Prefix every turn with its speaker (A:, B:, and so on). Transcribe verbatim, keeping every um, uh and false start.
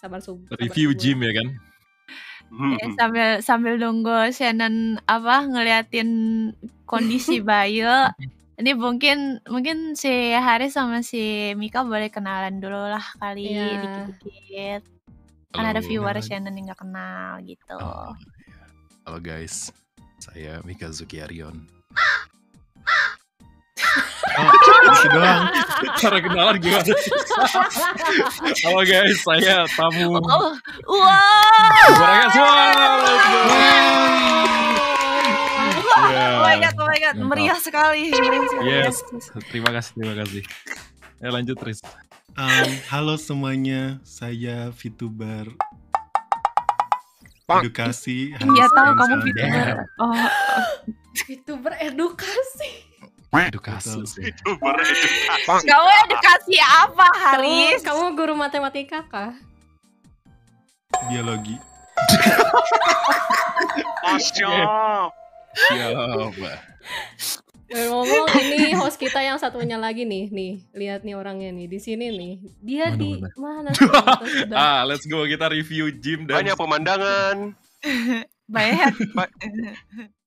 A: Sabar sub.
B: Review gym ya kan?
C: Ya, sambil sambil nunggu Shannon apa ngeliatin kondisi Bayu. Ini mungkin mungkin si Haris sama si Mika boleh kenalan dulu lah kali
A: Iya.
C: dikit-dikit. Kan ada
B: Halo.
C: viewer Shannon yang gak kenal gitu.
B: Oh, iya. Halo guys, saya Mika Zukiarion. Oh, gitu doang. Cara kenalan gimana sih? Halo guys, saya tamu.
C: Oh, wow.
B: Suaranya semua. Let's go. Yeah.
C: Oh my god, oh my god,
B: Mantap.
C: meriah sekali. Meriah sekali.
B: Yes, terima kasih, terima kasih. Ya lanjut Tris.
D: Um, halo semuanya, saya VTuber edukasi.
C: Iya
D: Haris
C: tahu kamu
D: Ensada.
C: VTuber. Oh,
A: Itu beredukasi.
B: Edukasi.
D: Betul sih.
E: Itu beredukasi.
C: kamu edukasi apa
A: Kamu,
C: Haris?
A: kamu guru matematika kah?
D: Biologi.
E: Masya.
B: Siapa?
A: Ngomong ini host kita yang satunya lagi nih, nih lihat nih orangnya nih di sini nih. Dia
B: Mana,
A: di
B: mana?
A: mana? sih? Kita sudah-
B: Ah, let's go kita review gym dan
E: Banyak pemandangan.
C: Banyak.